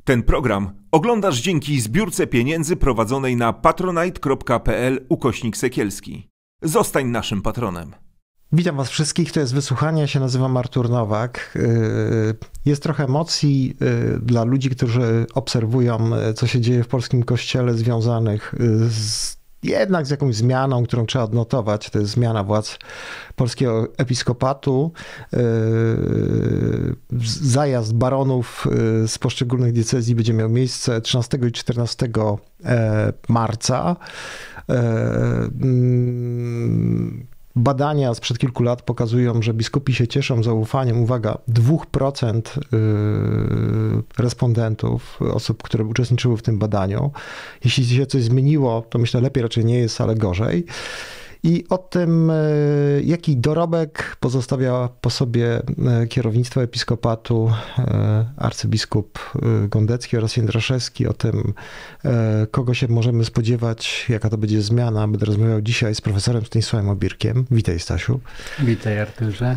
Ten program oglądasz dzięki zbiórce pieniędzy prowadzonej na patronite.pl/Sekielski. Zostań naszym patronem. Witam was wszystkich, to jest Wysłuchanie, ja się nazywam Artur Nowak. Jest trochę emocji dla ludzi, którzy obserwują, co się dzieje w polskim kościele, związanych jednak z jakąś zmianą, którą trzeba odnotować. To jest zmiana władz polskiego episkopatu, zajazd baronów z poszczególnych diecezji będzie miał miejsce 13 i 14 marca. Badania sprzed kilku lat pokazują, że biskupi się cieszą zaufaniem, uwaga, 2% respondentów, osób, które uczestniczyły w tym badaniu. Jeśli się coś zmieniło, to myślę lepiej raczej nie jest, ale gorzej. I o tym, jaki dorobek pozostawia po sobie kierownictwo episkopatu, arcybiskup Gondecki oraz Jędraszewski, o tym, kogo się możemy spodziewać, jaka to będzie zmiana. Będę rozmawiał dzisiaj z profesorem Stanisławem Obirkiem. Witaj, Stasiu. Witaj, Arturze.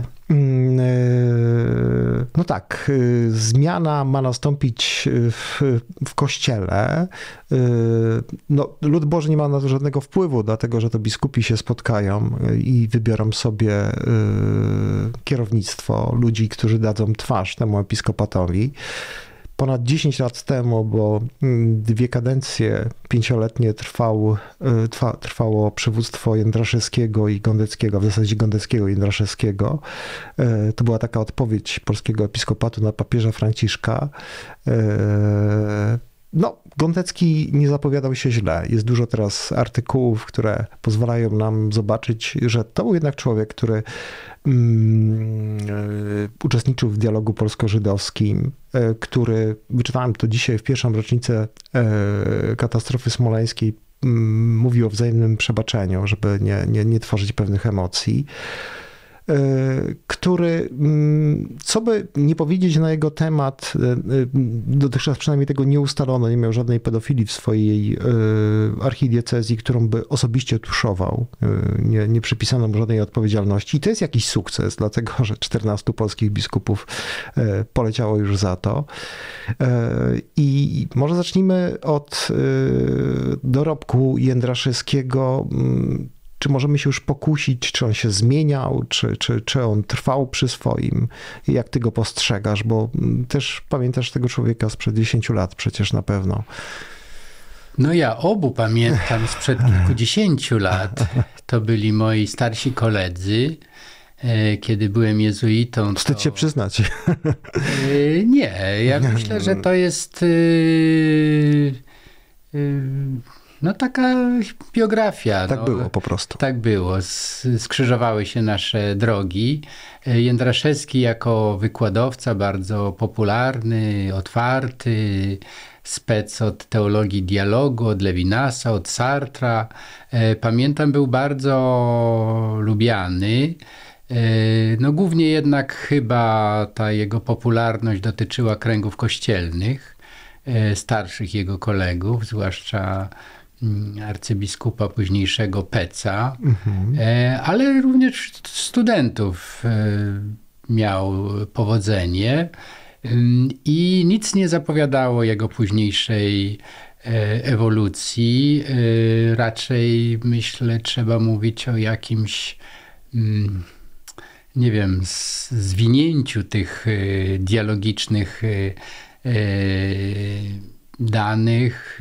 No tak, zmiana ma nastąpić w Kościele. No, lud Boży nie ma na to żadnego wpływu, dlatego że to biskupi się spotkają i wybiorą sobie kierownictwo, ludzi, którzy dadzą twarz temu episkopatowi. Ponad 10 lat temu, bo 2 kadencje 5-letnie trwało przywództwo Jędraszewskiego i Gondeckiego, w zasadzie Gondeckiego i Jędraszewskiego. To była taka odpowiedź polskiego episkopatu na papieża Franciszka. No, Gondecki nie zapowiadał się źle. Jest dużo teraz artykułów, które pozwalają nam zobaczyć, że to był jednak człowiek, który uczestniczył w dialogu polsko-żydowskim, który, wyczytałem to dzisiaj w pierwszą rocznicę katastrofy smoleńskiej, mówił o wzajemnym przebaczeniu, żeby nie tworzyć pewnych emocji, który, co by nie powiedzieć na jego temat, dotychczas przynajmniej tego nie ustalono, nie miał żadnej pedofilii w swojej archidiecezji, którą by osobiście tuszował. Nie przypisano mu żadnej odpowiedzialności. I to jest jakiś sukces, dlatego że 14 polskich biskupów poleciało już za to. I może zacznijmy od dorobku Jędraszewskiego. Czy możemy się już pokusić, czy on się zmieniał, czy on trwał przy swoim? Jak ty go postrzegasz? Bo też pamiętasz tego człowieka sprzed 10 lat przecież na pewno. No ja obu pamiętam sprzed kilkudziesięciu lat. To byli moi starsi koledzy. Kiedy byłem jezuitą. Wstyd się przyznać. Nie, ja myślę, że to jest no taka biografia. Tak było po prostu. Tak było. Skrzyżowały się nasze drogi. Jędraszewski jako wykładowca bardzo popularny, otwarty, spec od teologii dialogu, od Levinasa, od Sartra. Pamiętam, był bardzo lubiany. No głównie jednak chyba ta jego popularność dotyczyła kręgów kościelnych, starszych jego kolegów, zwłaszcza arcybiskupa późniejszego Peca, ale również studentów miał powodzenie i nic nie zapowiadało jego późniejszej ewolucji. Raczej myślę, trzeba mówić o jakimś, nie wiem, zwinięciu tych dialogicznych danych,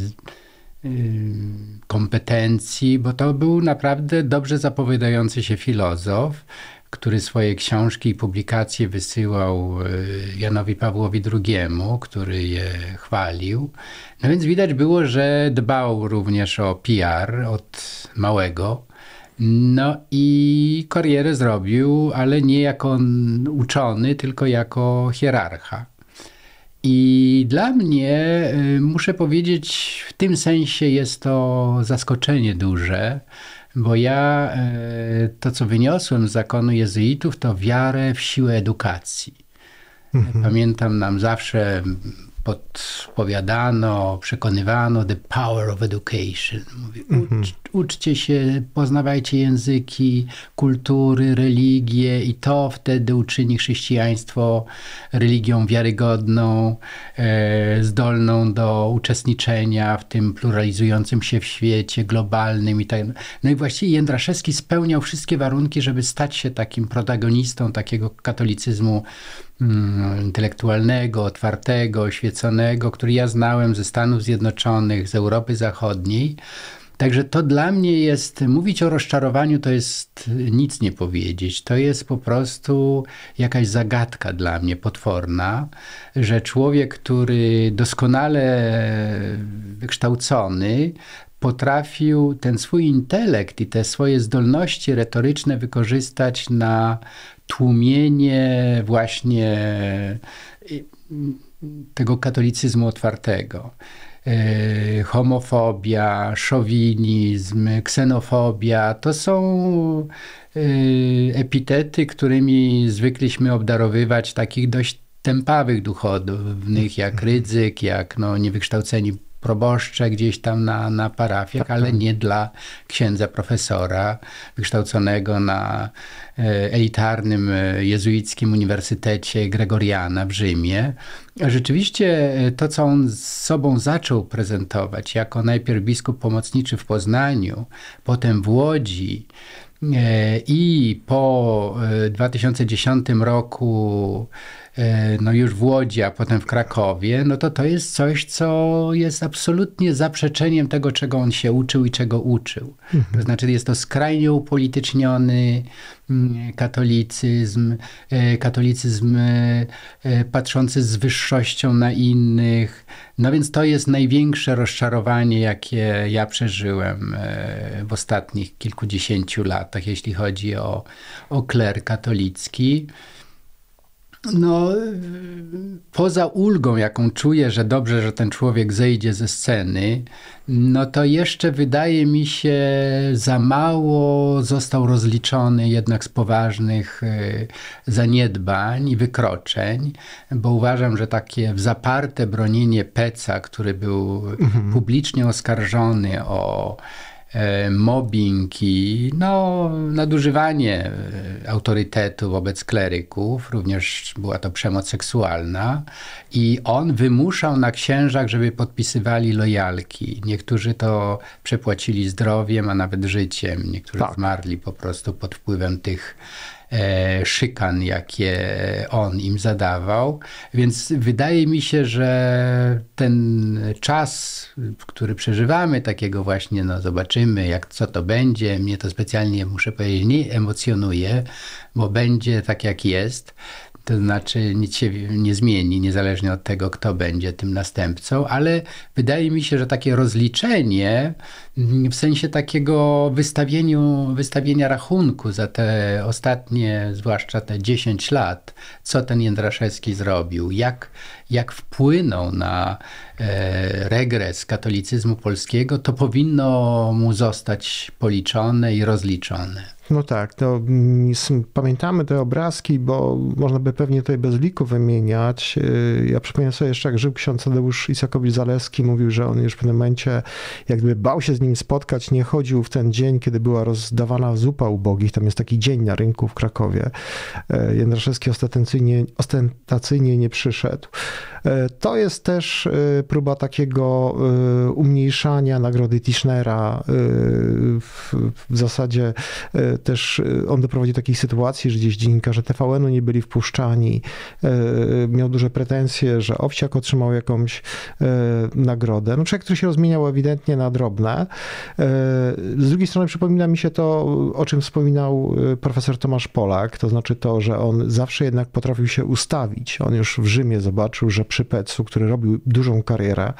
kompetencji, bo to był naprawdę dobrze zapowiadający się filozof, który swoje książki i publikacje wysyłał Janowi Pawłowi II, który je chwalił. No więc widać było, że dbał również o PR od małego. No i karierę zrobił, ale nie jako uczony, tylko jako hierarcha. I dla mnie, muszę powiedzieć, w tym sensie jest to zaskoczenie duże, bo ja to, co wyniosłem z zakonu jezuitów, to wiarę w siłę edukacji. Pamiętam, nam zawsze podpowiadano, przekonywano the power of education. Mówi, uczcie się, poznawajcie języki, kultury, religie i to wtedy uczyni chrześcijaństwo religią wiarygodną, zdolną do uczestniczenia w tym pluralizującym się w świecie globalnym i tak. No i właściwie Jędraszewski spełniał wszystkie warunki, żeby stać się takim protagonistą takiego katolicyzmu intelektualnego, otwartego, oświeconego, który ja znałem ze Stanów Zjednoczonych, z Europy Zachodniej. Także to dla mnie jest, mówić o rozczarowaniu to jest nic nie powiedzieć. To jest po prostu jakaś zagadka dla mnie potworna, że człowiek, który doskonale wykształcony, potrafił ten swój intelekt i te swoje zdolności retoryczne wykorzystać na tłumienie właśnie tego katolicyzmu otwartego. Homofobia, szowinizm, ksenofobia to są epitety, którymi zwykliśmy obdarowywać takich dość tępawych duchownych, jak Rydzyk, jak niewykształceni proboszcze gdzieś tam na parafiach, ale nie dla księdza profesora wykształconego na elitarnym jezuickim Uniwersytecie Gregoriana w Rzymie. Rzeczywiście to, co on z sobą zaczął prezentować jako najpierw biskup pomocniczy w Poznaniu, potem w Łodzi i po 2010 roku już w Łodzi, a potem w Krakowie, to jest coś, co jest absolutnie zaprzeczeniem tego, czego on się uczył i czego uczył. To znaczy jest to skrajnie upolityczniony katolicyzm patrzący z wyższością na innych. No więc to jest największe rozczarowanie, jakie ja przeżyłem w ostatnich kilkudziesięciu latach, jeśli chodzi o kler katolicki. Poza ulgą, jaką czuję, że dobrze, że ten człowiek zejdzie ze sceny, to jeszcze wydaje mi się za mało został rozliczony jednak z poważnych zaniedbań i wykroczeń, bo uważam, że takie zaparte bronienie Peca, który był publicznie oskarżony o mobbing i nadużywanie autorytetu wobec kleryków, również była to przemoc seksualna i on wymuszał na księżach, żeby podpisywali lojalki. Niektórzy to przepłacili zdrowiem, a nawet życiem. Niektórzy zmarli po prostu pod wpływem tych szykan, jakie on im zadawał. Więc wydaje mi się, że ten czas, który przeżywamy, takiego właśnie, zobaczymy, co to będzie. Mnie to specjalnie, muszę powiedzieć, nie emocjonuje, bo będzie tak, jak jest. To znaczy nic się nie zmieni, niezależnie od tego, kto będzie tym następcą, ale wydaje mi się, że takie rozliczenie w sensie takiego wystawienia rachunku za te ostatnie, zwłaszcza te 10 lat, co ten Jędraszewski zrobił, jak wpłynął na regres katolicyzmu polskiego, to powinno mu zostać policzone i rozliczone. No tak, pamiętamy te obrazki, bo można by pewnie tutaj bez liku wymieniać. Ja przypomnę sobie jeszcze, jak żył ksiądz Tadeusz Isakowicz-Zaleski, mówił, że on już w pewnym momencie jak gdyby bał się z nim spotkać, nie chodził w ten dzień, kiedy była rozdawana zupa ubogich. Tam jest taki dzień na rynku w Krakowie. Jędraszewski ostentacyjnie nie przyszedł. To jest też próba takiego umniejszania nagrody Tischnera. W zasadzie też on doprowadził do takiej sytuacji, że gdzieś dziennikarze TVN-u nie byli wpuszczani. Miał duże pretensje, że Owsiak otrzymał jakąś nagrodę. Człowiek, który się rozmieniał ewidentnie na drobne. Z drugiej strony przypomina mi się to, o czym wspominał profesor Tomasz Polak, to znaczy to, że on zawsze jednak potrafił się ustawić. On już w Rzymie zobaczył, że przy Pecu, który robił dużą karierę,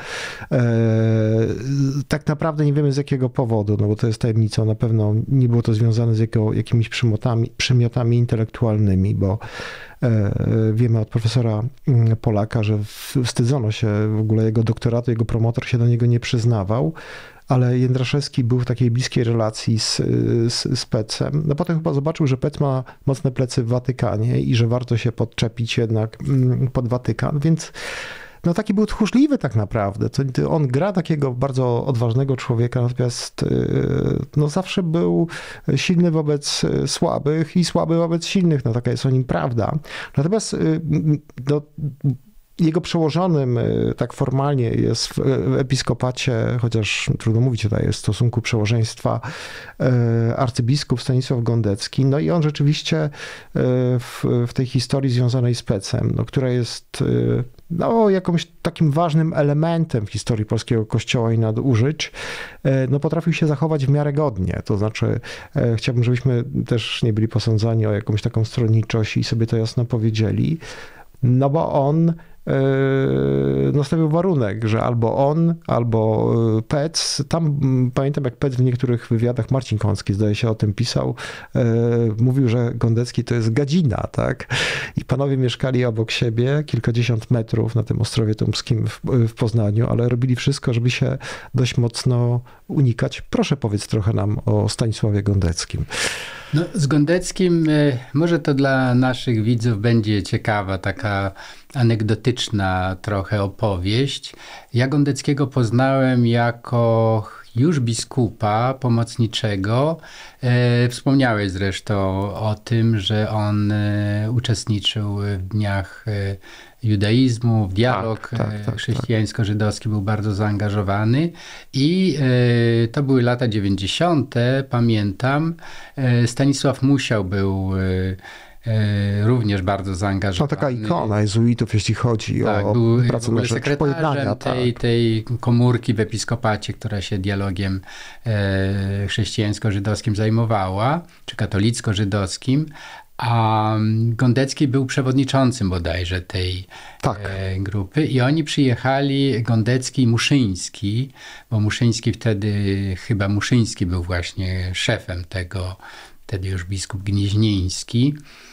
tak naprawdę nie wiemy z jakiego powodu, bo to jest tajemnicą, na pewno nie było to związane z jakimiś przymiotami intelektualnymi, bo wiemy od profesora Polaka, że wstydzono się w ogóle jego doktoratu, jego promotor się do niego nie przyznawał, ale Jędraszewski był w takiej bliskiej relacji z Pecem. Potem chyba zobaczył, że Pec ma mocne plecy w Watykanie i że warto się podczepić jednak pod Watykan, więc no taki był tchórzliwy tak naprawdę. On gra takiego bardzo odważnego człowieka, natomiast no zawsze był silny wobec słabych i słaby wobec silnych. No taka jest o nim prawda. Natomiast no, jego przełożonym tak formalnie jest w episkopacie, chociaż trudno mówić tutaj o stosunku przełożeństwa, arcybiskup Stanisław Gondecki. No i on rzeczywiście w tej historii związanej z Pecem, no, która jest no, jakimś takim ważnym elementem w historii polskiego kościoła i nadużyć, no, potrafił się zachować w miarę godnie. To znaczy, chciałbym, żebyśmy też nie byli posądzani o jakąś taką stronniczość i sobie to jasno powiedzieli, no bo on nastawił warunek, że albo on, albo Pec. Tam pamiętam, jak Pec w niektórych wywiadach, Marcin Kącki zdaje się o tym pisał, mówił, że Gondecki to jest gadzina, tak? I panowie mieszkali obok siebie, kilkadziesiąt metrów na tym Ostrowie Tumskim w Poznaniu, ale robili wszystko, żeby się dość mocno unikać. Proszę powiedz trochę nam o Stanisławie Gondeckim. No, z Gondeckim może to dla naszych widzów będzie ciekawa, taka anegdotyczna trochę opowieść. Ja Gondeckiego poznałem jako już biskupa pomocniczego. Wspomniałeś zresztą o tym, że on uczestniczył w dniach judaizmu, w dialog chrześcijańsko-żydowski, był bardzo zaangażowany i to były lata 90., pamiętam. Stanisław Musiał był również bardzo zaangażowany. To taka ikona jezuitów, jeśli chodzi o pracę na rzecz pojednania. Tej komórki w episkopacie, która się dialogiem chrześcijańsko-żydowskim zajmowała, czy katolicko-żydowskim, a Gondecki był przewodniczącym bodajże tej grupy i oni przyjechali, Gondecki i Muszyński, bo Muszyński wtedy, chyba Muszyński był właśnie szefem tego, wtedy już biskup Gnieźnieński,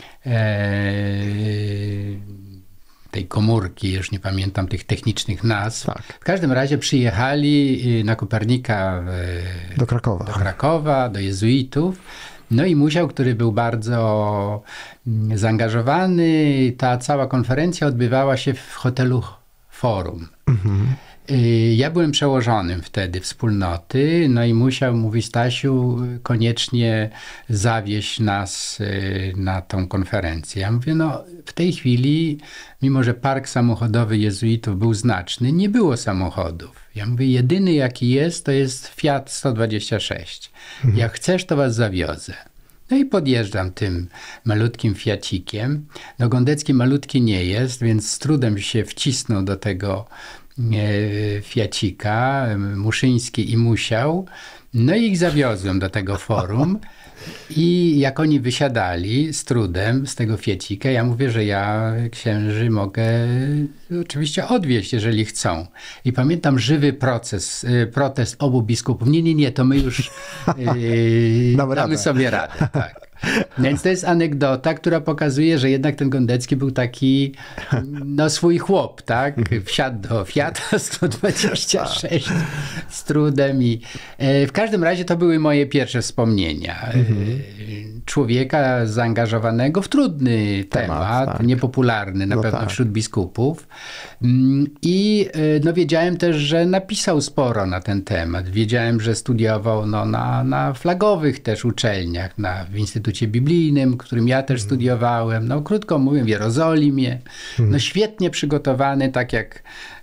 tej komórki, już nie pamiętam tych technicznych nazw. Tak. W każdym razie przyjechali na Kopernika do Krakowa, do jezuitów. No i Musiał, który był bardzo zaangażowany, ta cała konferencja odbywała się w hotelu Forum. Mhm. Ja byłem przełożonym wtedy wspólnoty, no i Musiał mówić: Stasiu, koniecznie zawieź nas na tą konferencję. Ja mówię, no w tej chwili, mimo że park samochodowy jezuitów był znaczny, nie było samochodów. Ja mówię, jedyny jaki jest, to jest Fiat 126. Jak chcesz, to was zawiozę. No i podjeżdżam tym malutkim Fiacikiem. No Gondecki malutki nie jest, więc z trudem się wcisnął do tego Fiacika, Muszyński i Musiał. No i ich zawiozłem do tego forum i jak oni wysiadali z trudem z tego Fiacika, ja mówię, że ja księży mogę oczywiście odwieźć, jeżeli chcą. I pamiętam żywy protest obu biskupów. Nie, to my już damy sobie radę. Tak. Więc to jest anegdota, która pokazuje, że jednak ten Gondecki był taki, no swój chłop, tak? Wsiadł do Fiata 126 z trudem i w każdym razie to były moje pierwsze wspomnienia. Człowieka zaangażowanego w trudny temat, tak. Niepopularny na pewno wśród biskupów. I no, wiedziałem też, że napisał sporo na ten temat. Wiedziałem, że studiował na flagowych też uczelniach, w Instytucie Biblijnym, w którym ja też studiowałem. No krótko mówiąc, w Jerozolimie. No świetnie przygotowany, tak jak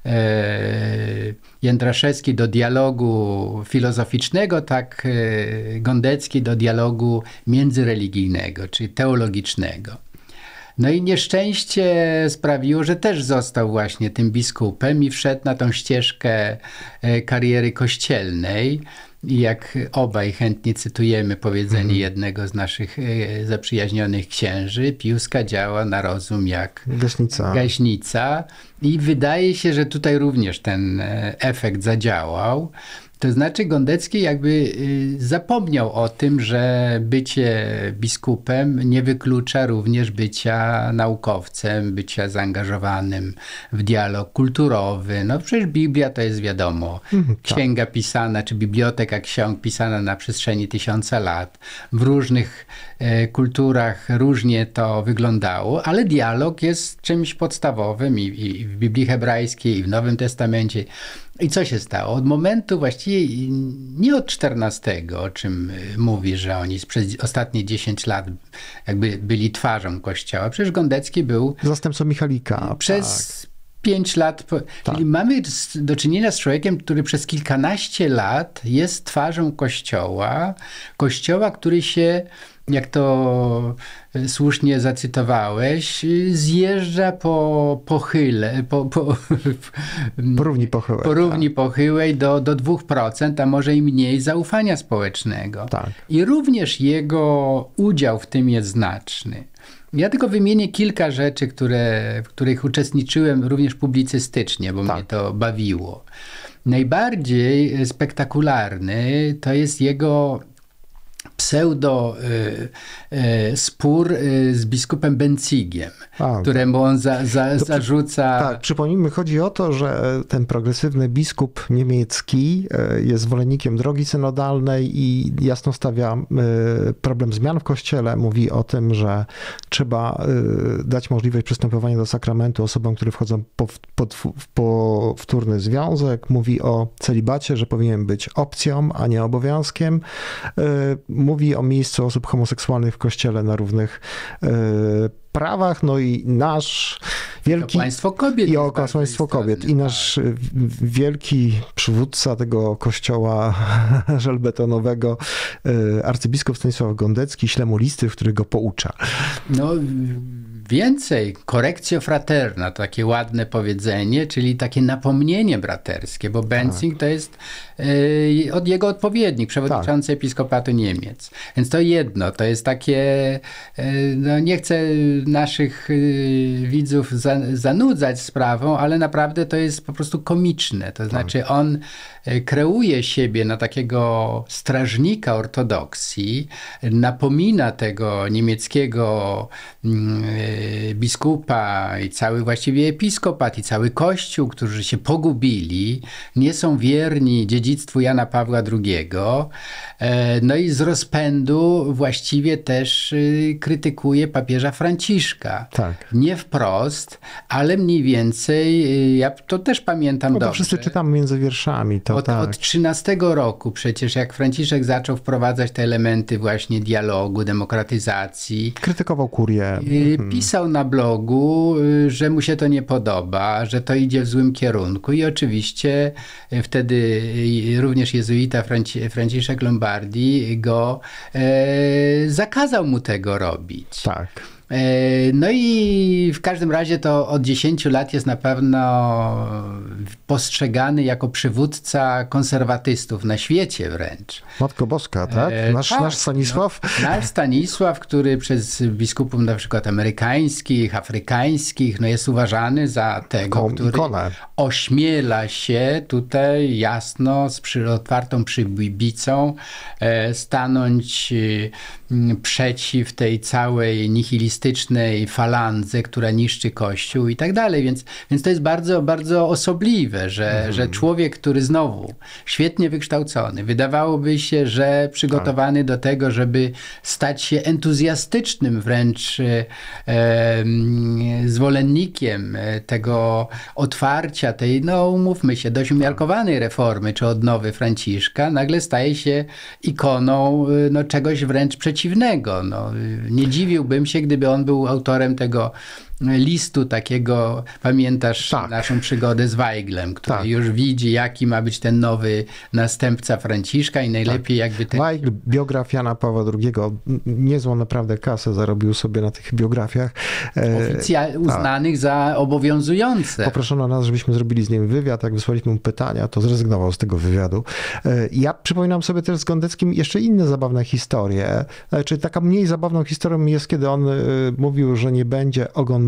Jędraszewski do dialogu filozoficznego, tak Gondecki do dialogu międzyreligijnego, czyli teologicznego. No i nieszczęście sprawiło, że też został właśnie tym biskupem i wszedł na tą ścieżkę kariery kościelnej. I jak obaj chętnie cytujemy powiedzenie jednego z naszych zaprzyjaźnionych księży, Piuska działa na rozum jak gaśnica. I wydaje się, że tutaj również ten efekt zadziałał. To znaczy Gondecki jakby zapomniał o tym, że bycie biskupem nie wyklucza również bycia naukowcem, bycia zaangażowanym w dialog kulturowy. No przecież Biblia to jest wiadomo, księga pisana, czy biblioteka ksiąg pisana na przestrzeni 1000 lat. W różnych kulturach różnie to wyglądało, ale dialog jest czymś podstawowym i w Biblii hebrajskiej, i w Nowym Testamencie. I co się stało? Od momentu właściwie nie od XIV, o czym mówi, że oni przez ostatnie 10 lat jakby byli twarzą Kościoła. Przecież Gondecki był zastępcą Michalika. Przez 5 lat. Czyli mamy do czynienia z człowiekiem, który przez kilkanaście lat jest twarzą Kościoła, który się, jak to słusznie zacytowałeś, zjeżdża po pochyle, po równi pochyłej do 2%, a może i mniej zaufania społecznego. Tak. I również jego udział w tym jest znaczny. Ja tylko wymienię kilka rzeczy, w których uczestniczyłem również publicystycznie, bo mnie to bawiło. Najbardziej spektakularny to jest jego spór z biskupem Bencigiem, któremu on zarzuca... Tak, przypomnijmy, chodzi o to, że ten progresywny biskup niemiecki jest zwolennikiem drogi synodalnej i jasno stawia problem zmian w Kościele. Mówi o tym, że trzeba dać możliwość przystępowania do sakramentu osobom, które wchodzą w powtórny związek. Mówi o celibacie, że powinien być opcją, a nie obowiązkiem. Mówi o miejscu osób homoseksualnych w Kościele na równych prawach, no i nasz wielki... Państwo kobiet. I o państwo kobiet. I nasz wielki przywódca tego kościoła żelbetonowego, arcybiskup Stanisław Gondecki, śle mu listy, w których go poucza. No więcej, correctio fraterna, takie ładne powiedzenie, czyli takie napomnienie braterskie, bo Bencing to jest jego odpowiednik, przewodniczący Episkopatu Niemiec. Więc to jedno, to jest takie, no nie chcę naszych widzów zanudzać sprawą, ale naprawdę to jest po prostu komiczne. To znaczy on kreuje siebie na takiego strażnika ortodoksji, napomina tego niemieckiego biskupa i cały właściwie episkopat i cały Kościół, którzy się pogubili, nie są wierni dziedzictwu Jana Pawła II. No i z rozpędu właściwie też krytykuje papieża Franciszka. Tak. Nie wprost, ale mniej więcej, ja to też pamiętam dobrze. Wszyscy czytamy między wierszami. Od 13 roku przecież, jak Franciszek zaczął wprowadzać te elementy właśnie dialogu, demokratyzacji. Krytykował kurię. Pisał na blogu, że mu się to nie podoba, że to idzie w złym kierunku i oczywiście wtedy również jezuita Franciszek Lombardi go zakazał mu tego robić. Tak. No i w każdym razie to od 10 lat jest na pewno postrzegany jako przywódca konserwatystów na świecie wręcz. Matko Boska, tak? Nasz Stanisław? No, nasz Stanisław, który przez biskupów na przykład amerykańskich, afrykańskich, no jest uważany za tego, który ośmiela się tutaj jasno z otwartą przybicą stanąć przeciw tej całej nihilistycznej falandze, która niszczy Kościół i tak dalej. Więc to jest bardzo, bardzo osobliwe, że człowiek, który znowu świetnie wykształcony, wydawałoby się, że przygotowany do tego, żeby stać się entuzjastycznym wręcz zwolennikiem tego otwarcia, tej, no umówmy się, dość umiarkowanej reformy czy odnowy Franciszka, nagle staje się ikoną no, czegoś wręcz przeciwnego. No, nie dziwiłbym się, gdyby on był autorem tego listu takiego, pamiętasz naszą przygodę z Weiglem, który już widzi, jaki ma być ten nowy następca Franciszka i najlepiej jakby ten... Weigl, biograf Jana Pawła II, niezłą naprawdę kasę zarobił sobie na tych biografiach. Uznanych za obowiązujące. Poproszono nas, żebyśmy zrobili z nim wywiad, jak wysłaliśmy mu pytania, to zrezygnował z tego wywiadu. Ja przypominam sobie też z Gondeckim jeszcze inne zabawne historie. Taka mniej zabawną historią jest, kiedy on mówił, że nie będzie ogon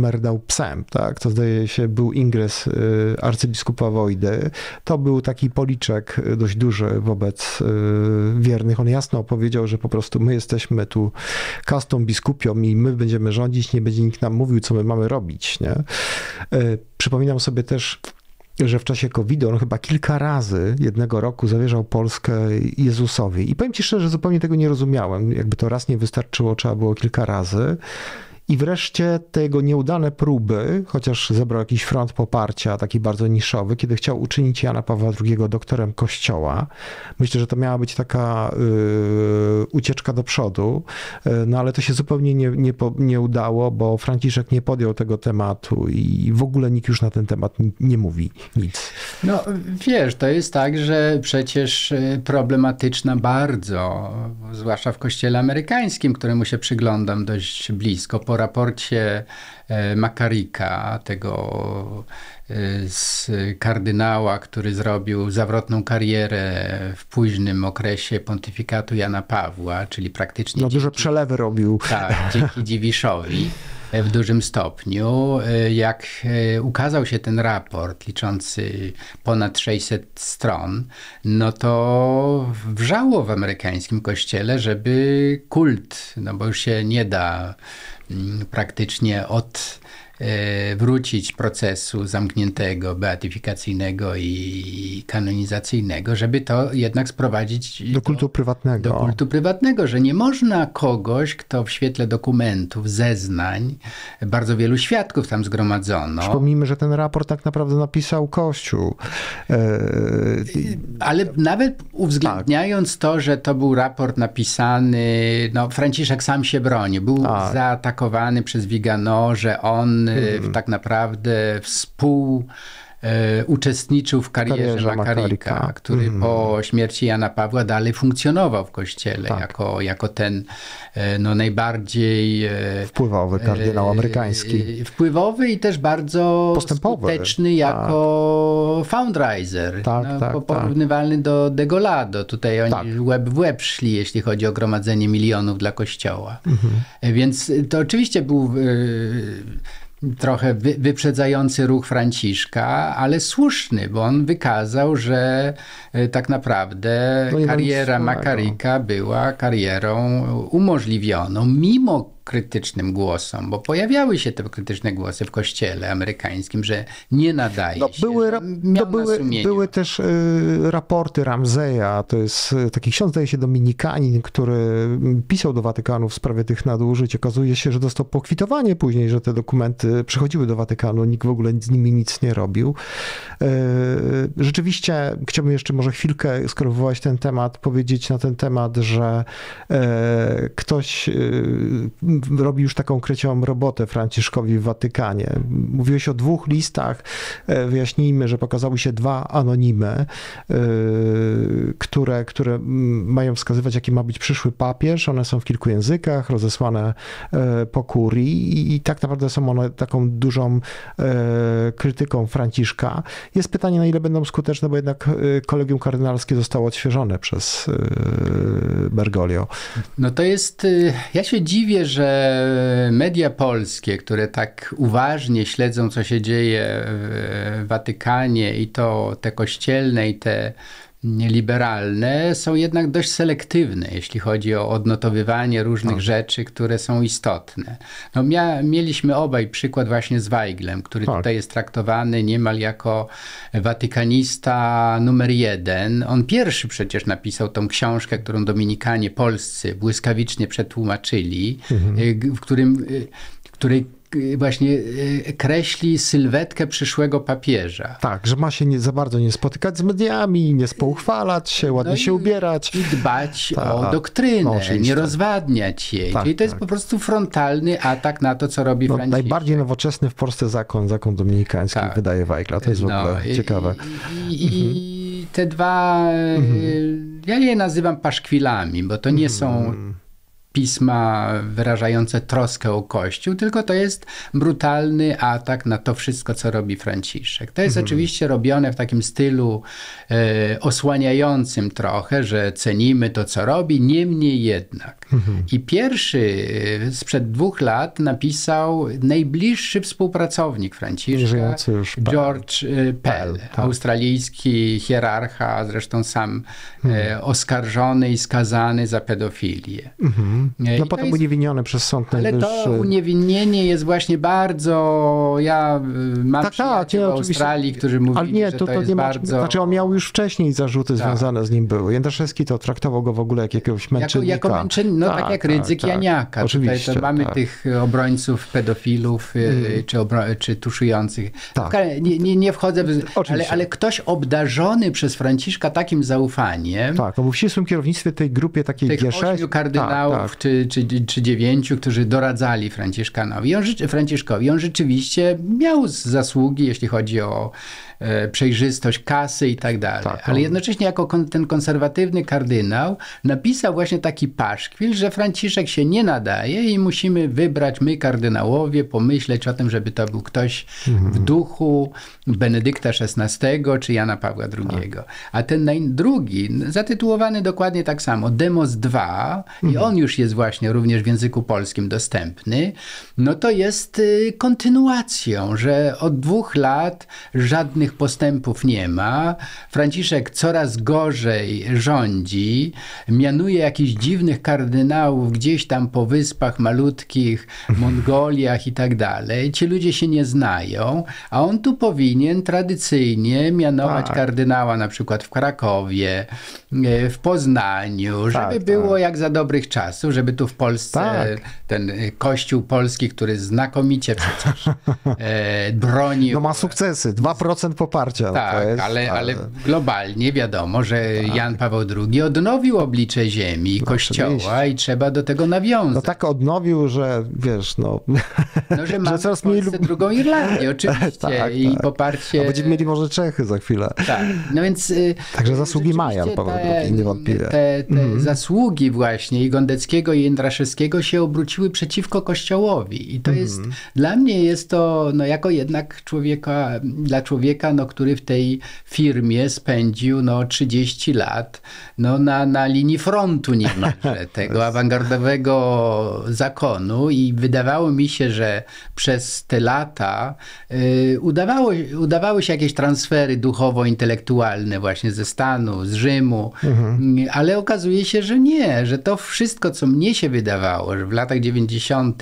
merdał psem, tak? To zdaje się był ingres arcybiskupa Wojdy. To był taki policzek dość duży wobec wiernych. On jasno opowiedział, że po prostu my jesteśmy tu kastą biskupią i my będziemy rządzić, nie będzie nikt nam mówił, co my mamy robić, nie? Przypominam sobie też, że w czasie COVID-u on chyba kilka razy jednego roku zawierzał Polskę Jezusowi. I powiem ci szczerze, że zupełnie tego nie rozumiałem. Jakby to raz nie wystarczyło, trzeba było kilka razy. I wreszcie te jego nieudane próby, chociaż zebrał jakiś front poparcia, taki bardzo niszowy, kiedy chciał uczynić Jana Pawła II doktorem Kościoła. Myślę, że to miała być taka ucieczka do przodu, no ale to się zupełnie nie udało, bo Franciszek nie podjął tego tematu i w ogóle nikt już na ten temat nie mówi nic. No wiesz, to jest tak, że przecież problematyczna bardzo, zwłaszcza w kościele amerykańskim, któremu się przyglądam dość blisko, po raporcie McCarricka, tego z kardynała, który zrobił zawrotną karierę w późnym okresie pontyfikatu Jana Pawła, czyli praktycznie... No duże przelewy robił. Tak, dzięki Dziwiszowi w dużym stopniu. Jak ukazał się ten raport liczący ponad 600 stron, no to wrzało w amerykańskim kościele, żeby kult, no bo już się nie da praktycznie wrócić procesu zamkniętego, beatyfikacyjnego i kanonizacyjnego, żeby to jednak sprowadzić do kultu prywatnego. Do kultu prywatnego, że nie można kogoś, kto w świetle dokumentów, zeznań, bardzo wielu świadków tam zgromadzono. Przypomnijmy, że ten raport tak naprawdę napisał Kościół. Ale nawet uwzględniając to, że to był raport napisany, no Franciszek sam się broni, był zaatakowany przez Vigano, że on tak naprawdę uczestniczył w karierze McCarricka, który po śmierci Jana Pawła dalej funkcjonował w kościele jako ten no, najbardziej wpływowy kardynał amerykański. Wpływowy i też bardzo skuteczny jako fundraiser. Porównywalny do De Gaulle'ego. Tutaj oni łeb w łeb szli, jeśli chodzi o gromadzenie milionów dla kościoła. Więc to oczywiście był trochę wyprzedzający ruch Franciszka, ale słuszny, bo on wykazał, że tak naprawdę kariera McCarricka była karierą umożliwioną, mimo krytycznym głosom, bo pojawiały się te krytyczne głosy w kościele amerykańskim, że nie nadaje się. Były też raporty Ramseya, to jest taki ksiądz, zdaje się, dominikanin, który pisał do Watykanu w sprawie tych nadużyć. Okazuje się, że dostał pokwitowanie później, że te dokumenty przychodziły do Watykanu, nikt w ogóle z nimi nic nie robił. Rzeczywiście chciałbym jeszcze może chwilkę, skoro wywołałeś ten temat, powiedzieć na ten temat, że ktoś robi już taką krycią robotę Franciszkowi w Watykanie. Mówiłeś o 2 listach. Wyjaśnijmy, że pokazały się 2 anonimy, które mają wskazywać, jaki ma być przyszły papież. One są w kilku językach, rozesłane po kurii i tak naprawdę są one taką dużą krytyką Franciszka. Jest pytanie, na ile będą skuteczne, bo jednak kolegium kardynalskie zostało odświeżone przez Bergoglio. No to jest... Ja się dziwię, że media polskie, które tak uważnie śledzą, co się dzieje w Watykanie, i to te kościelne, i te liberalne, są jednak dość selektywne, jeśli chodzi o odnotowywanie różnych rzeczy, które są istotne. No, mieliśmy obaj przykład właśnie z Weiglem, który tutaj jest traktowany niemal jako watykanista numer 1. On pierwszy przecież napisał tą książkę, którą dominikanie polscy błyskawicznie przetłumaczyli, w której właśnie kreśli sylwetkę przyszłego papieża. Tak, że ma się za bardzo nie spotykać z mediami, nie spouchwalać się, ładnie się ubierać. I dbać o doktrynę, nie rozwadniać jej. Czyli to jest po prostu frontalny atak na to, co robi Franciszek. Najbardziej nowoczesny w Polsce zakon dominikański wydaje Weigla. To jest w ogóle ciekawe. I te 2, ja je nazywam paszkwilami, bo to nie są pisma wyrażające troskę o Kościół, tylko to jest brutalny atak na to wszystko, co robi Franciszek. To jest oczywiście robione w takim stylu osłaniającym trochę, że cenimy to, co robi, niemniej jednak I pierwszy sprzed 2 lat napisał najbliższy współpracownik Franciszka, George Pell, australijski hierarcha, zresztą sam oskarżony i skazany za pedofilię. No potem uniewinniony przez Sąd Najwyższy. Ale to uniewinnienie jest właśnie bardzo... Ja mam przyjaciół w Australii, którzy mówili, że to jest bardzo... Znaczy on miał już wcześniej zarzuty związane z nim były. Jędraszewski to traktował go w ogóle jak jakiegoś męczennika. Tak jak Rydzyk Janiaka. Oczywiście. Tutaj to mamy tych obrońców pedofilów czy tuszujących. Nie wchodzę w... Ale ktoś obdarzony przez Franciszka takim zaufaniem... Tak, on był w ścisłym kierownictwie tej grupie takiej tych 8 kardynałów czy 9, którzy doradzali Franciszkowi. On rzeczywiście miał zasługi, jeśli chodzi o przejrzystość kasy i tak dalej. Ale jednocześnie jako ten konserwatywny kardynał napisał właśnie taki paszkwil, że Franciszek się nie nadaje i musimy wybrać my kardynałowie, pomyśleć o tym, żeby to był ktoś w duchu Benedykta XVI czy Jana Pawła II. A ten drugi, zatytułowany dokładnie tak samo, Demos II, i on już jest właśnie również w języku polskim dostępny, no to jest kontynuacją, że od 2 lat żadnych postępów nie ma. Franciszek coraz gorzej rządzi, mianuje jakichś dziwnych kardynałów gdzieś tam po wyspach malutkich, Mongoliach i tak dalej. Ci ludzie się nie znają, a on tu powinien tradycyjnie mianować kardynała na przykład w Krakowie, w Poznaniu, żeby było jak za dobrych czasów, żeby tu w Polsce ten Kościół polski, który znakomicie przecież bronił. No ma sukcesy, 2% poparcia. Tak, ale globalnie wiadomo, że Jan Paweł II odnowił oblicze ziemi, Kościoła i trzeba do tego nawiązać. No tak odnowił, że wiesz, że mamy w Polsce drugą Irlandię, oczywiście. I poparcie... A będziemy mieli może Czechy za chwilę. Tak, no więc... Także zasługi ma Jan Paweł II, niewątpliwie. Te zasługi właśnie i Gondeckiego i Jędraszewskiego się obróciły przeciwko Kościołowi. I to jest, dla mnie jest to, jako jednak dla człowieka, który w tej firmie spędził 30 lat na linii frontu niemalże tego awangardowego zakonu i wydawało mi się, że przez te lata udawały się jakieś transfery duchowo-intelektualne właśnie ze Stanu, z Rzymu, ale okazuje się, że nie, że to wszystko, co mnie się wydawało, że w latach 90.,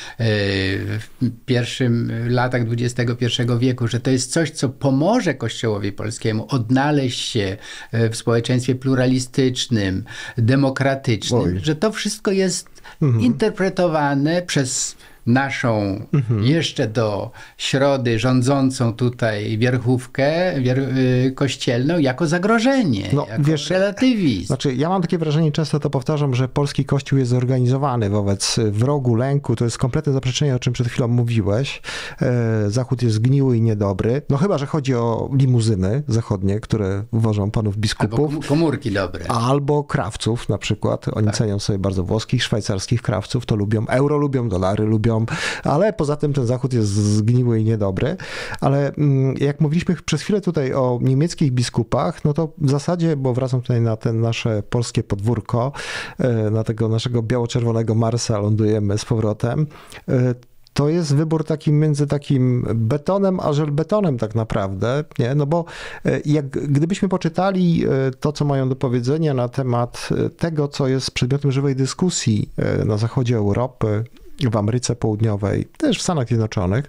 w latach XXI wieku, że to jest coś, co pomoże Kościołowi polskiemu odnaleźć się w społeczeństwie pluralistycznym, demokratycznym, że to wszystko jest interpretowane przez naszą jeszcze do środy rządzącą tutaj wierchówkę kościelną jako zagrożenie, jako relatywizm. Znaczy, ja mam takie wrażenie, często to powtarzam, że polski kościół jest zorganizowany wobec wrogu, lęku. To jest kompletne zaprzeczenie, o czym przed chwilą mówiłeś. Zachód jest zgniły i niedobry. No chyba, że chodzi o limuzyny zachodnie, które wożą panów biskupów. Albo komórki dobre. Albo krawców na przykład. Oni cenią sobie bardzo włoskich, szwajcarskich krawców. To lubią. Euro lubią, dolary lubią. Ale poza tym ten Zachód jest zgniły i niedobry. Ale jak mówiliśmy przez chwilę tutaj o niemieckich biskupach, no to w zasadzie, bo wracam tutaj na ten nasze polskie podwórko, na tego naszego biało-czerwonego Marsa lądujemy z powrotem, to jest wybór taki między takim betonem a żelbetonem tak naprawdę, nie? No bo gdybyśmy poczytali to, co mają do powiedzenia na temat tego, co jest przedmiotem żywej dyskusji na zachodzie Europy, w Ameryce Południowej, też w Stanach Zjednoczonych,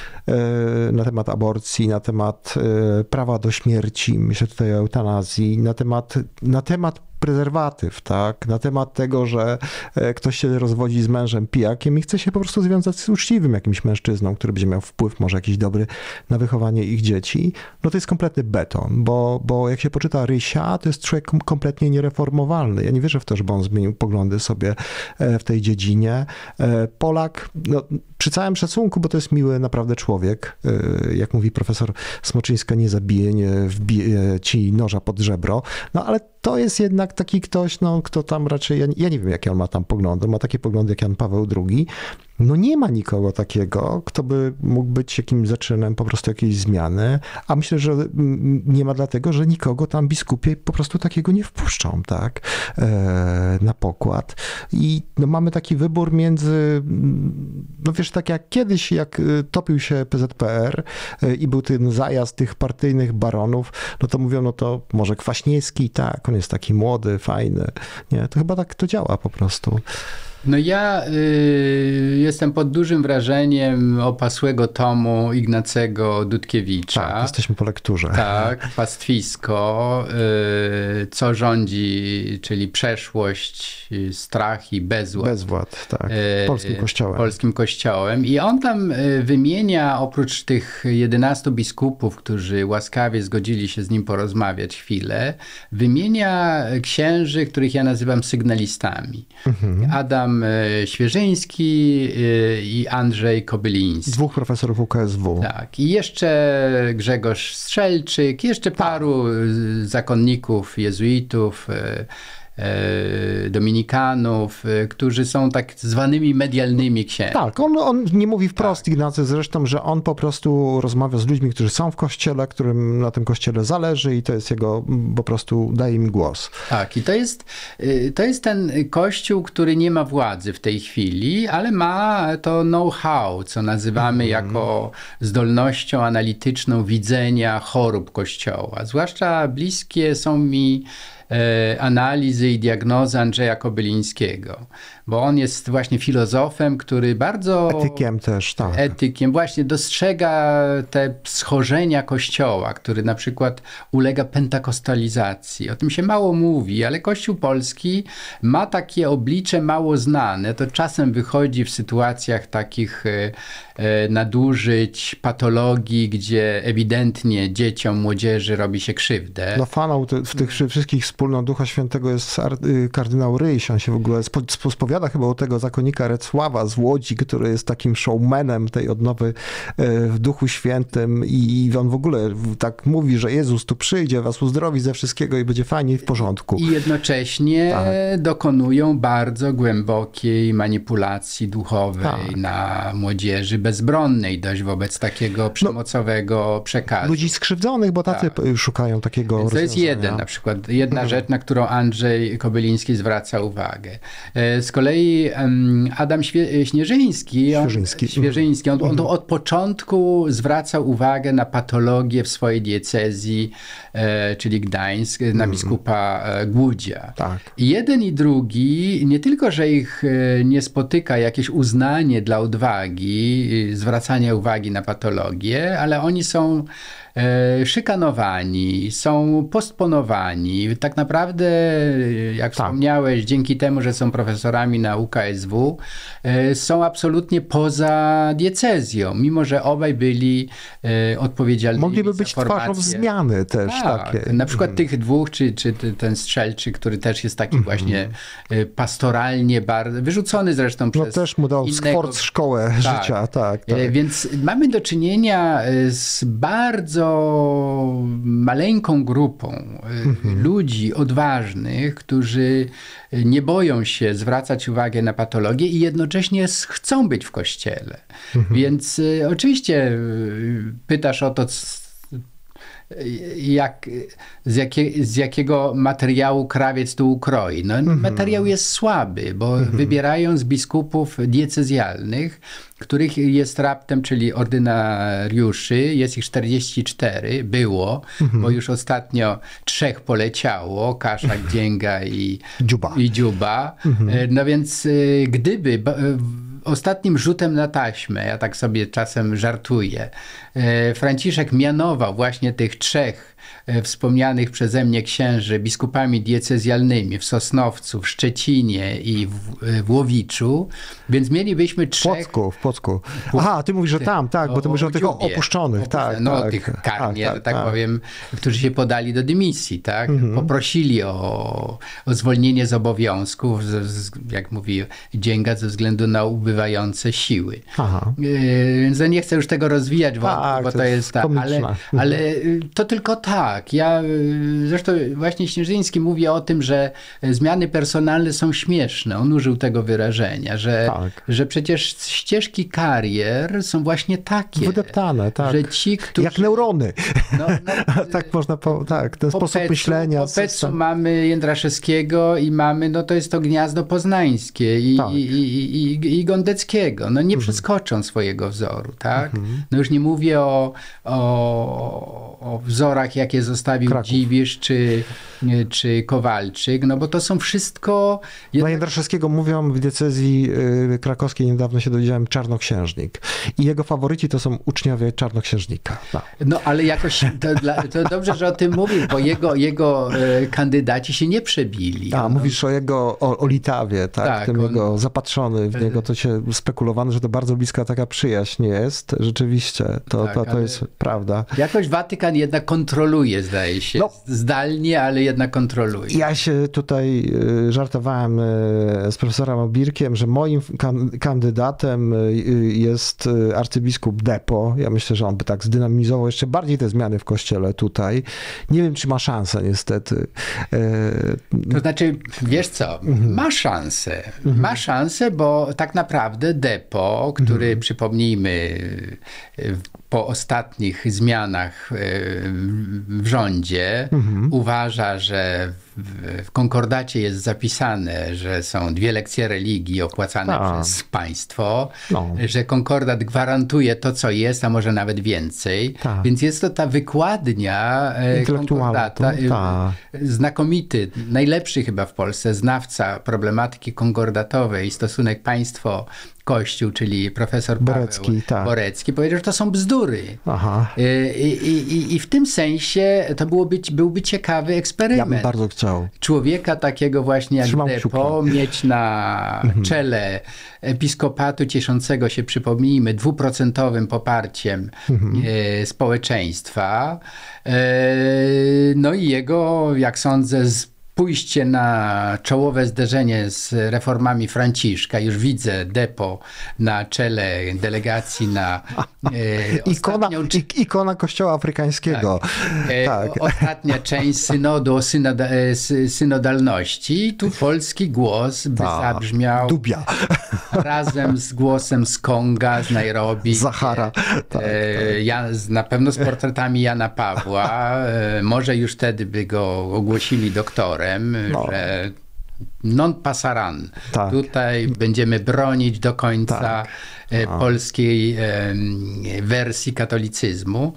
na temat aborcji, na temat prawa do śmierci, myślę tutaj o eutanazji, na temat prezerwatyw, tak? Na temat tego, że ktoś się rozwodzi z mężem pijakiem i chce się po prostu związać z uczciwym jakimś mężczyzną, który będzie miał wpływ może jakiś dobry na wychowanie ich dzieci, no to jest kompletny beton, bo jak się poczyta Rysia, to jest człowiek kompletnie niereformowalny. Ja nie wierzę w to, żeby on zmienił poglądy sobie w tej dziedzinie. Polak, przy całym szacunku, bo to jest miły naprawdę człowiek, jak mówi profesor Smoczyńska, nie zabije, nie wbije ci noża pod żebro, ale to jest jednak taki ktoś, kto tam raczej, ja nie wiem, jakie on ma tam poglądy, ma takie poglądy jak Jan Paweł II, No nie ma nikogo takiego, kto by mógł być jakimś zaczynem po prostu jakiejś zmiany, a myślę, że nie ma dlatego, że nikogo tam biskupie po prostu takiego nie wpuszczą, tak, na pokład. I no, mamy taki wybór między, no wiesz, tak jak kiedyś, jak topił się PZPR i był ten zajazd tych partyjnych baronów, no to mówią, no to może Kwaśniewski, tak, on jest taki młody, fajny. Nie, to chyba tak to działa po prostu. No ja jestem pod dużym wrażeniem opasłego Ignacego Dudkiewicza. Tak, jesteśmy po lekturze. Tak, Pastwisko, co rządzi, czyli przeszłość, strach i bezład. Bezwład, tak, polskim kościołem. Polskim kościołem. I on tam wymienia, oprócz tych 11 biskupów, którzy łaskawie zgodzili się z nim porozmawiać chwilę, wymienia księży, których ja nazywam sygnalistami. Adam Świeżyński i Andrzej Kobyliński. 2 profesorów UKSW. Tak. I jeszcze Grzegorz Strzelczyk, jeszcze paru zakonników, jezuitów, dominikanów, którzy są tak zwanymi medialnymi księżmi. Tak, on nie mówi wprost, tak. Ignacy zresztą, że on po prostu rozmawia z ludźmi, którzy są w kościele, którym na tym kościele zależy i to jest jego, po prostu daje im głos. Tak, i to jest ten kościół, który nie ma władzy w tej chwili, ale ma to know-how, co nazywamy jako zdolnością analityczną widzenia chorób kościoła. Zwłaszcza bliskie są mi analizy i diagnozy Andrzeja Kobylińskiego, bo on jest właśnie filozofem, który bardzo... Etykiem też, tak. Etykiem, właśnie dostrzega te schorzenia Kościoła, który na przykład ulega pentakostalizacji. O tym się mało mówi, ale Kościół polski ma takie oblicze mało znane. To czasem wychodzi w sytuacjach takich nadużyć, patologii, gdzie ewidentnie dzieciom, młodzieży robi się krzywdę. No faną w tych wszystkich wspólnot Ducha Świętego jest kardynał Ryś. On się w ogóle spowiada chyba u tego zakonnika Recława z Łodzi, który jest takim showmanem tej odnowy w Duchu Świętym i on w ogóle tak mówi, że Jezus tu przyjdzie, was uzdrowi ze wszystkiego i będzie fajnie i w porządku. I jednocześnie dokonują bardzo głębokiej manipulacji duchowej na młodzieży bezbronnej dość wobec takiego przemocowego przekazu. Ludzi skrzywdzonych, bo tacy szukają takiego rozwiązania. To jest jedna rzecz, na którą Andrzej Kobyliński zwraca uwagę. Z kolei Adam Świeżyński, on od początku zwracał uwagę na patologię w swojej diecezji, czyli Gdańsk, na biskupa Głudzia. Tak. I jeden i drugi, nie tylko, że ich nie spotyka jakieś uznanie dla odwagi, zwracania uwagi na patologię, ale oni są szykanowani, są postponowani. Tak naprawdę, jak wspomniałeś, dzięki temu, że są profesorami na UKSW, są absolutnie poza diecezją, mimo że obaj byli odpowiedzialni Mogliby za być formację. twarzą zmiany też. Takie. Na przykład tych dwóch, czy ten Strzelczyk, który też jest taki właśnie pastoralnie bardzo, wyrzucony zresztą przez No też mu dał skworc szkołę życia. Tak. Więc mamy do czynienia z bardzo maleńką grupą ludzi odważnych, którzy nie boją się zwracać uwagę na patologię i jednocześnie chcą być w kościele. Więc oczywiście pytasz o to, z jakiego materiału krawiec tu ukroi. No, materiał jest słaby, bo wybierają z biskupów diecezjalnych, których jest raptem, czyli ordynariuszy, jest ich 44, było, bo już ostatnio 3 poleciało, Kaszak, Dzięga i Dziuba. No więc gdyby ostatnim rzutem na taśmę, ja tak sobie czasem żartuję, Franciszek mianował właśnie tych 3 wspomnianych przeze mnie księży biskupami diecezjalnymi w Sosnowcu, w Szczecinie i w Łowiczu, więc mielibyśmy 3... W Płocku. Aha, ty mówisz, że tam, tak, bo ty mówisz o tych opuszczonych. Tych karmier, tak powiem, którzy się podali do dymisji, tak? Poprosili o zwolnienie z obowiązków, jak mówi Dzięga, ze względu na zdobywające siły. Aha. Więc ja nie chcę już tego rozwijać, bo to jest tak, ale to tylko tak. Ja zresztą właśnie Śnieżyński mówi o tym, że zmiany personalne są śmieszne. On użył tego wyrażenia, że przecież ścieżki karier są właśnie takie. Wydeptane, tak. Że ci, którzy... Jak neurony. Tak można ten sposób myślenia. Po Pecu mamy Jędraszewskiego i mamy, to jest to Gniazdo Poznańskie i Gondeckiego. Nie przeskoczą swojego wzoru, tak? Już nie mówię o wzorach, jakie zostawił Kraków. Dziwisz czy Kowalczyk, bo to są wszystko... Dla Jędraszewskiego mówią w diecezji krakowskiej, niedawno się dowiedziałem, czarnoksiężnik. I jego faworyci to są uczniowie czarnoksiężnika. Ale jakoś to dobrze, że o tym mówił, bo jego kandydaci się nie przebili. Mówisz o Litawie, tak? Tym jego zapatrzony w niego, to się spekulowano, że to bardzo bliska taka przyjaźń jest. Rzeczywiście, to jest prawda. Jakoś Watykan jednak kontroluje, zdaje się. Zdalnie, ale jednak kontroluje. Ja się tutaj żartowałem z profesorem Obirkiem, że moim kandydatem jest arcybiskup Depo. Ja myślę, że on by tak zdynamizował jeszcze bardziej te zmiany w kościele tutaj. Nie wiem, czy ma szansę niestety. To znaczy, wiesz co, ma szansę. Ma szansę, bo tak naprawdę Depo, który przypomnijmy po ostatnich zmianach w rządzie uważa, że w konkordacie jest zapisane, że są 2 lekcje religii opłacane przez państwo, że konkordat gwarantuje to, co jest, a może nawet więcej. Więc jest to ta wykładnia konkordata. Znakomity, najlepszy chyba w Polsce znawca problematyki konkordatowej i stosunek państwo-kościół, czyli profesor Borecki, powiedział, że to są bzdury. I w tym sensie to byłby ciekawy eksperyment. Ja bym bardzo chciał. Człowieka takiego właśnie jak Depo mieć na czele episkopatu cieszącego się, przypomnijmy, 2% poparciem społeczeństwa. I jego, jak sądzę, pójście na czołowe zderzenie z reformami Franciszka. Już widzę Depo na czele delegacji na ikona kościoła afrykańskiego. Ostatnia część synodu o synodalności. Tu polski głos by zabrzmiał razem z głosem z Konga, z Nairobi. Zachara. Na pewno z portretami Jana Pawła. Może już wtedy by go ogłosili doktorem. Że non passaran. Tutaj będziemy bronić do końca polskiej wersji katolicyzmu.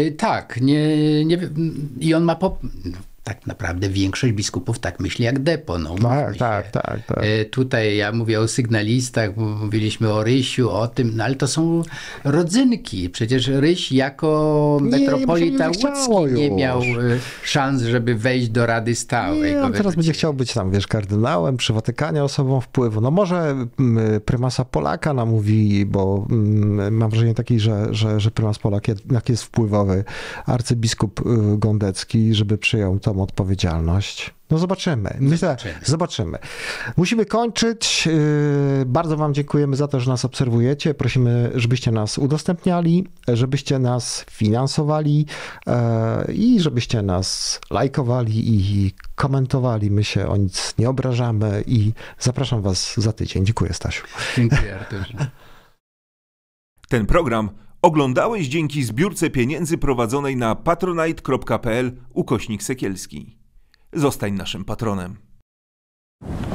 I on ma tak naprawdę większość biskupów tak myśli jak Depo. Tak. Tutaj ja mówię o sygnalistach, mówiliśmy o Rysiu, o tym, ale to są rodzynki. Przecież Ryś jako metropolita łódzki nie miał szans, żeby wejść do Rady Stałej. Teraz będzie chciał być tam, kardynałem, przy Watykanie osobą wpływu. Może prymasa Polaka namówi, bo mam wrażenie takie, że prymas Polak jednak jest wpływowy, arcybiskup Gondecki, żeby przyjął tą odpowiedzialność. Zobaczymy. Zobaczymy. Musimy kończyć. Bardzo wam dziękujemy za to, że nas obserwujecie. Prosimy, żebyście nas udostępniali, żebyście nas finansowali i żebyście nas lajkowali i komentowali. My się o nic nie obrażamy i zapraszam was za tydzień. Dziękuję, Stasiu. Dziękuję, Arturze. Ten program oglądałeś dzięki zbiórce pieniędzy prowadzonej na patronite.pl/Sekielski. Zostań naszym patronem.